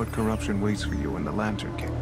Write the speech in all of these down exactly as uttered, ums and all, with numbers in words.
what corruption waits for you in the Lantern King.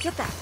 Get that.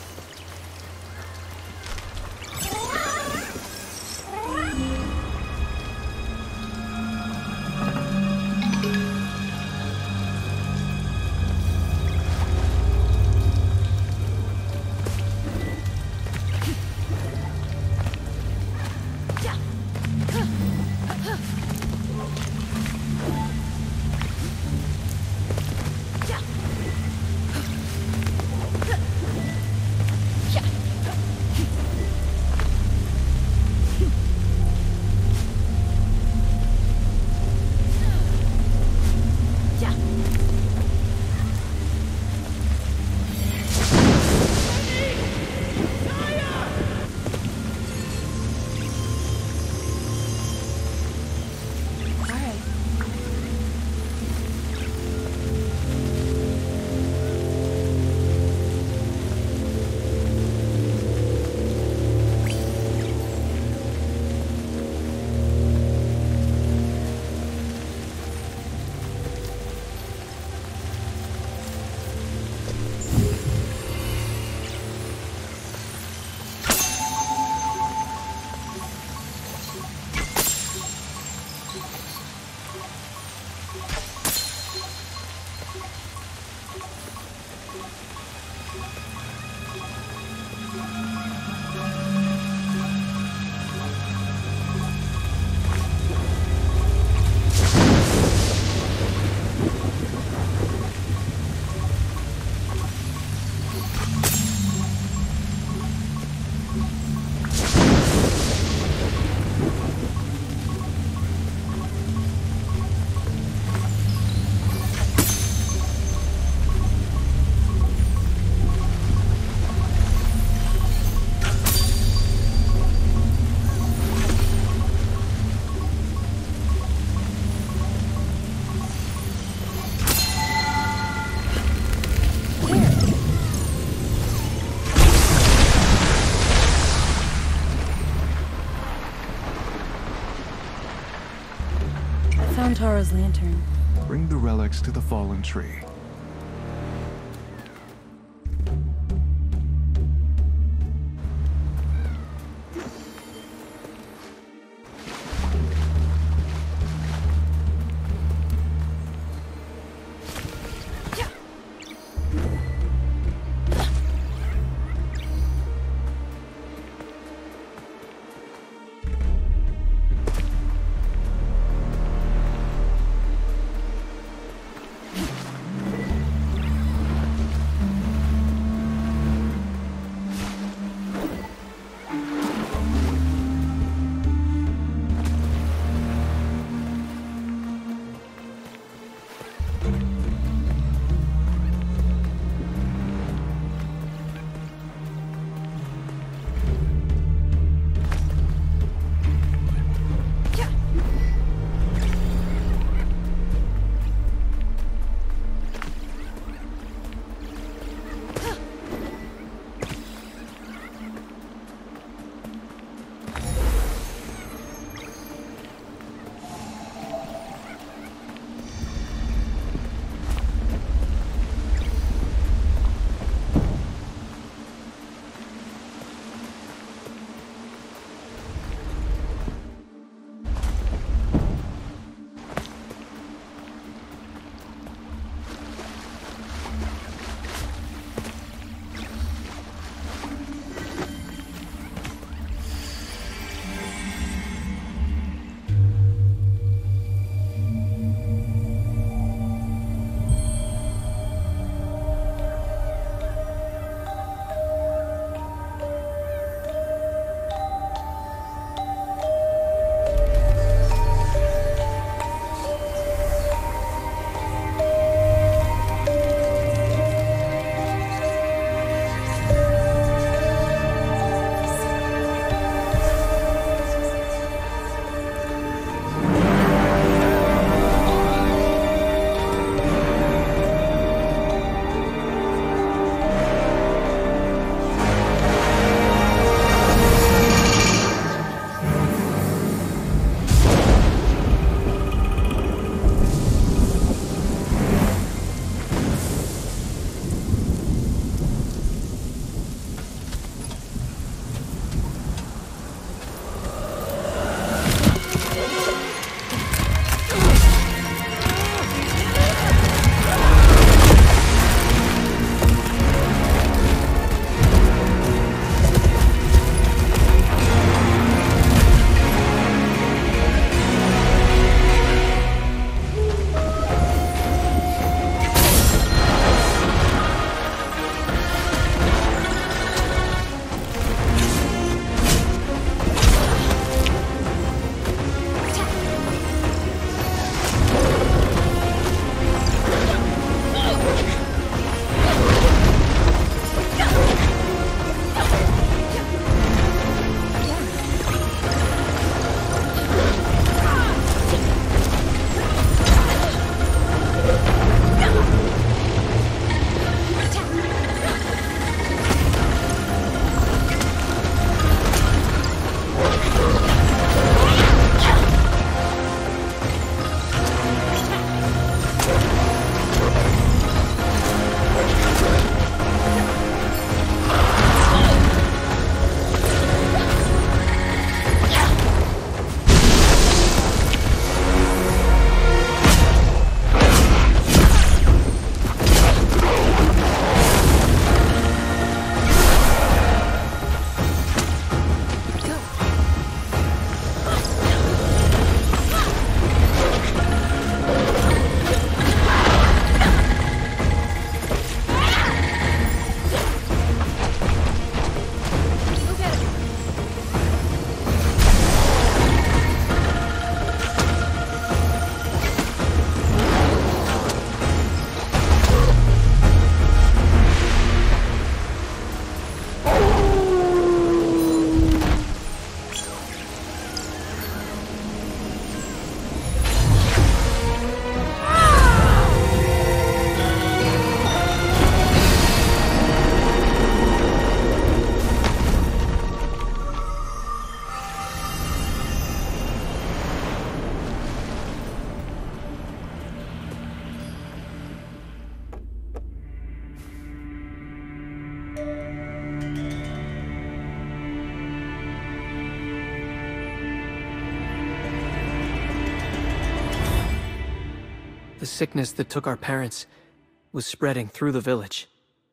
Found Tara's lantern. Bring the relics to the fallen tree. The sickness that took our parents was spreading through the village.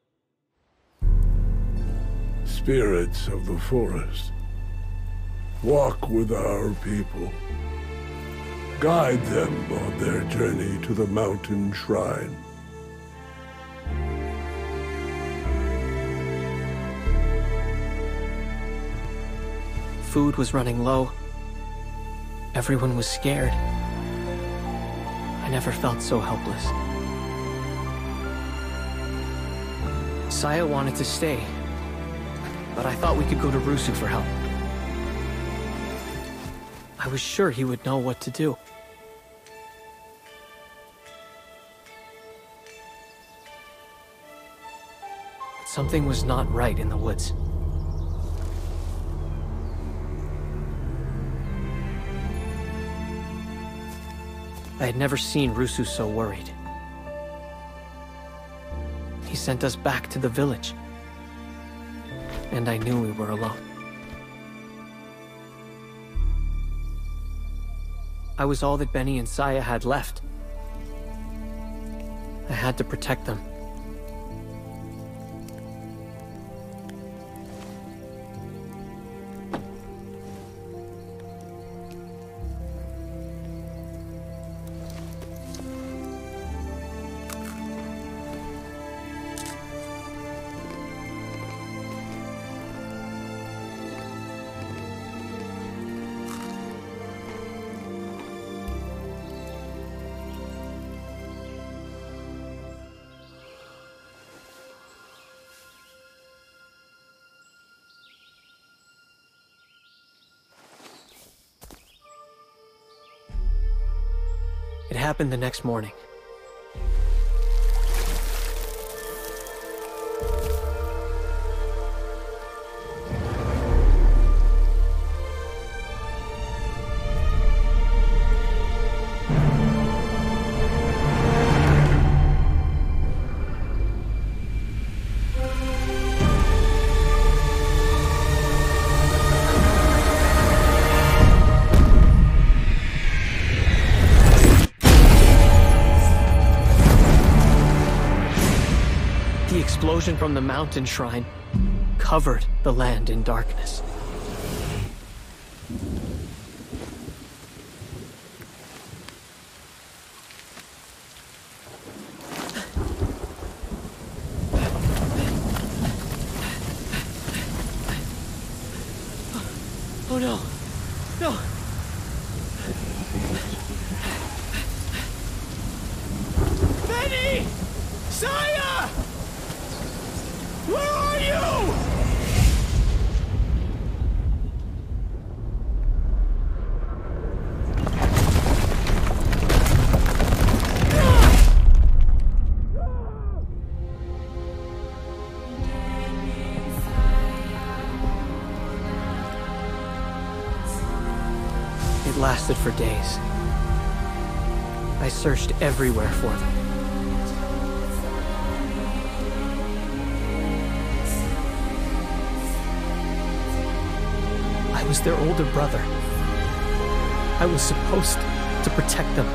Spirits of the forest, walk with our people. Guide them on their journey to the mountain shrine. Food was running low. Everyone was scared. I never felt so helpless. Saya wanted to stay, but I thought we could go to Rusu for help. I was sure he would know what to do. But something was not right in the woods. I had never seen Rusu so worried. He sent us back to the village, and I knew we were alone. I was all that Benny and Saya had left. I had to protect them. It happened the next morning. The explosion from the mountain shrine covered the land in darkness. Oh no! No! Benny! Saya! Where are you? It lasted for days. I searched everywhere for them. I was their older brother. I was supposed to protect them.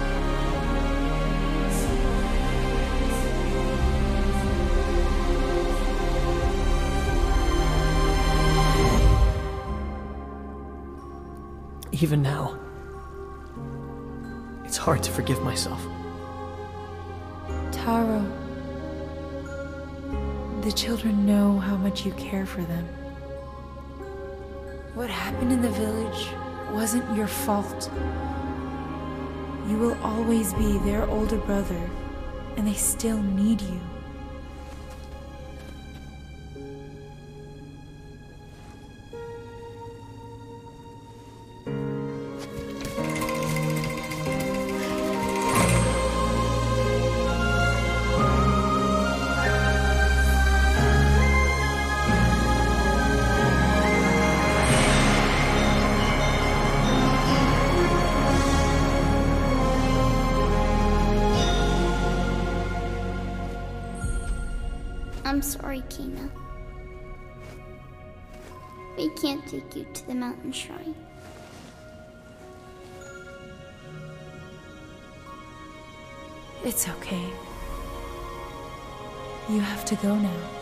Even now, it's hard to forgive myself. Taro, the children know how much you care for them. What happened in the village wasn't your fault. You will always be their older brother, and they still need you. I'm sorry, Kina. We can't take you to the mountain shrine. It's okay. You have to go now.